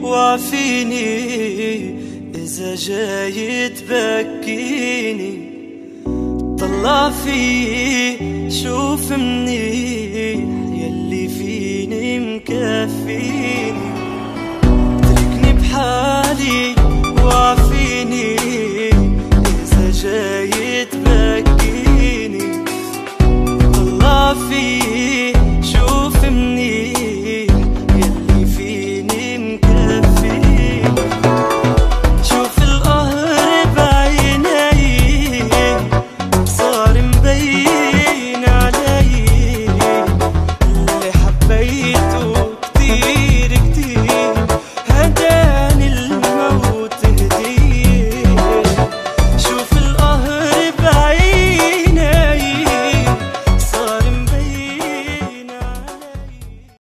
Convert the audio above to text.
وعفيني إذا جاي تبكيني. طلع في شوف منيح يلي فيني مكفيني.